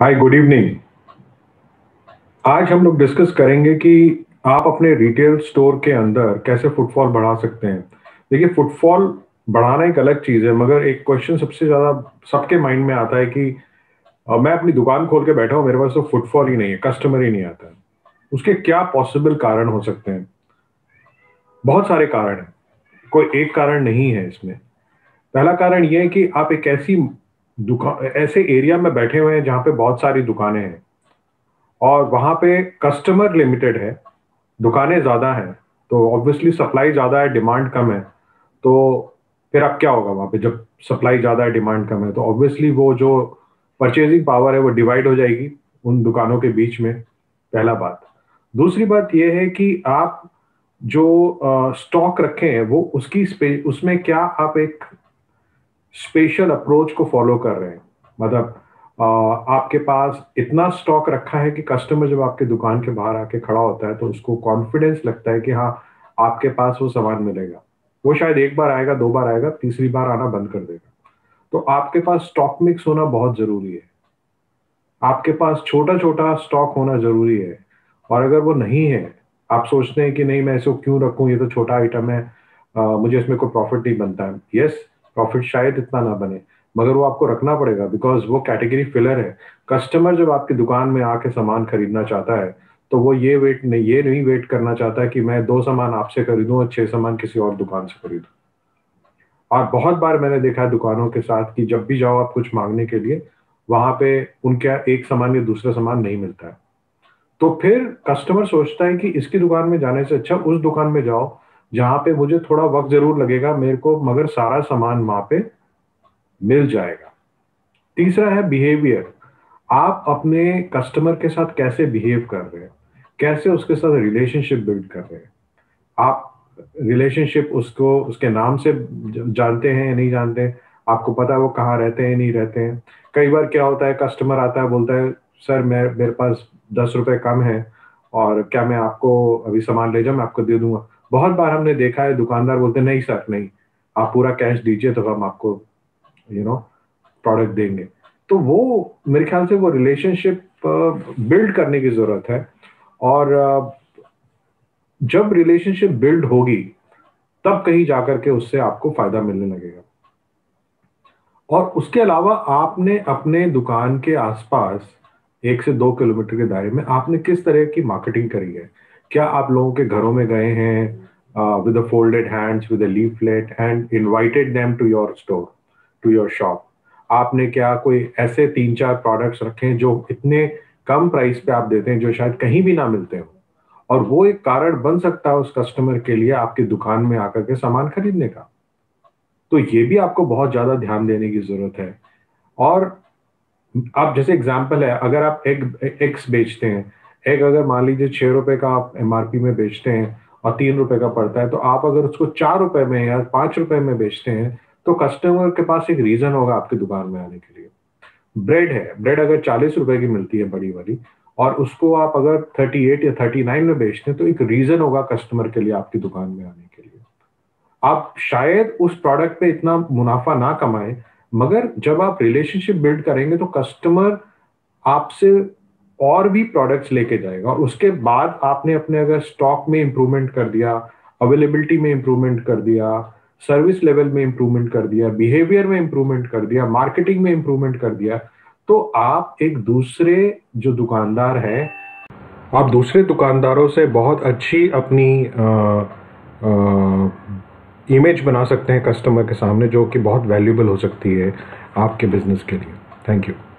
हाय, good evening. आज हम लोग डिस्कस करेंगे कि आप अपने रिटेल स्टोर के अंदर कैसे फुटफॉल बढ़ा सकते हैं। देखिए, फुटफॉल बढ़ाना एक अलग चीज़ है, मगर एक क्वेश्चन सबसे ज़्यादा सबके माइंड में आता है कि मैं अपनी दुकान खोल के बैठा हूँ, मेरे पास तो फुटफॉल ही नहीं है, कस्टमर ही नहीं आता है। उसके क्या पॉसिबल कारण हो सकते हैं? बहुत सारे कारण हैं, कोई एक कारण नहीं है इसमें। पहला कारण ये है कि आप एक ऐसे एरिया में बैठे हुए हैं जहाँ पे बहुत सारी दुकानें हैं और वहाँ पे कस्टमर लिमिटेड है, दुकानें ज़्यादा हैं, तो ऑब्वियसली सप्लाई ज़्यादा है, डिमांड कम है। तो फिर अब क्या होगा वहाँ पे, जब सप्लाई ज़्यादा है, डिमांड कम है, तो ऑब्वियसली वो जो परचेजिंग पावर है वो डिवाइड हो जाएगी उन दुकानों के बीच में। पहला बात। दूसरी बात ये है कि आप जो स्टॉक रखे हैं वो उसमें क्या आप एक स्पेशल अप्रोच को फॉलो कर रहे हैं। मतलब आपके पास इतना स्टॉक रखा है कि कस्टमर जब आपके दुकान के बाहर आके खड़ा होता है तो उसको कॉन्फिडेंस लगता है कि हाँ, आपके पास वो सामान मिलेगा। वो शायद एक बार आएगा, दो बार आएगा, तीसरी बार आना बंद कर देगा। तो आपके पास स्टॉक मिक्स होना बहुत जरूरी है। आपके पास छोटा छोटा स्टॉक होना जरूरी है। और अगर वो नहीं है, आप सोचते हैं कि नहीं, मैं इसको क्यों रखूं, ये तो छोटा आइटम है, मुझे इसमें कोई प्रॉफिट नहीं बनता है। यस, प्रॉफिट शायद इतना ना बने, मगर वो आपको रखना पड़ेगा, बिकॉज वो कैटेगरी फिलर है। कस्टमर जब आपकी दुकान में आके सामान खरीदना चाहता है तो वो ये नहीं वेट करना चाहता है कि मैं दो सामान आपसे खरीदूं और छह सामान किसी और दुकान से खरीदूं। और बहुत बार मैंने देखा है दुकानों के साथ कि जब भी जाओ आप कुछ मांगने के लिए, वहां पे उनके एक सामान या दूसरा सामान नहीं मिलता है। तो फिर कस्टमर सोचता है कि इसकी दुकान में जाने से अच्छा उस दुकान में जाओ जहां पे मुझे थोड़ा वक्त जरूर लगेगा मेरे को, मगर सारा सामान वहां पे मिल जाएगा। तीसरा है बिहेवियर। आप अपने कस्टमर के साथ कैसे बिहेव कर रहे हैं, कैसे उसके साथ रिलेशनशिप बिल्ड कर रहे हैं। आप रिलेशनशिप उसको उसके नाम से जानते हैं या नहीं जानते हैं, आपको पता है वो कहाँ रहते हैं नहीं रहते हैं। कई बार क्या होता है, कस्टमर आता है, बोलता है सर मैं मेरे पास 10 रुपए कम है और क्या मैं आपको अभी सामान ले जाऊं, मैं आपको दे दूंगा। बहुत बार हमने देखा है दुकानदार बोलते हैं नहीं सर नहीं, आप पूरा कैश दीजिए तो हम आपको यू नो प्रोडक्ट देंगे। तो वो मेरे ख्याल से वो रिलेशनशिप बिल्ड करने की जरूरत है। और जब रिलेशनशिप बिल्ड होगी तब कहीं जाकर के उससे आपको फायदा मिलने लगेगा। और उसके अलावा आपने अपने दुकान के आसपास 1 से 2 किलोमीटर के दायरे में आपने किस तरह की मार्केटिंग करी है। क्या आप लोगों के घरों में गए हैं with a folded hands, with a leaflet and invited them to your store, to your shop. आपने क्या कोई ऐसे 3-4 प्रोडक्ट्स रखे हैं जो इतने कम प्राइस पे आप देते हैं जो शायद कहीं भी ना मिलते हो, और वो एक कारण बन सकता है उस कस्टमर के लिए आपकी दुकान में आकर के सामान खरीदने का। तो ये भी आपको बहुत ज्यादा ध्यान देने की जरूरत है। और आप जैसे एग्जांपल है, अगर आप एग्स बेचते हैं, एग अगर मान लीजिए 6 रुपए का आप एमआरपी में बेचते हैं और 3 रुपए का पड़ता है, तो आप अगर उसको 4 रुपए में या 5 रुपए में बेचते हैं तो कस्टमर के पास एक रीजन होगा आपकी दुकान में आने के लिए। ब्रेड है, ब्रेड अगर 40 रुपए की मिलती है बड़ी वाली, और उसको आप अगर 38 या 39 में बेचते हैं, तो एक रीजन होगा कस्टमर के लिए आपकी दुकान में आने के लिए। आप शायद उस प्रोडक्ट पे इतना मुनाफा ना कमाएं, मगर जब आप रिलेशनशिप बिल्ड करेंगे तो कस्टमर आपसे और भी प्रोडक्ट्स लेके जाएगा। और उसके बाद आपने अपने अगर स्टॉक में इंप्रूवमेंट कर दिया, अवेलेबिलिटी में इंप्रूवमेंट कर दिया, सर्विस लेवल में इंप्रूवमेंट कर दिया, बिहेवियर में इंप्रूवमेंट कर दिया, मार्केटिंग में इंप्रूवमेंट कर दिया, तो आप एक दूसरे जो दुकानदार हैं, आप दूसरे दुकानदारों से बहुत अच्छी अपनी इमेज बना सकते हैं कस्टमर के सामने, जो कि बहुत वैल्यूबल हो सकती है आपके बिजनेस के लिए। Thank you.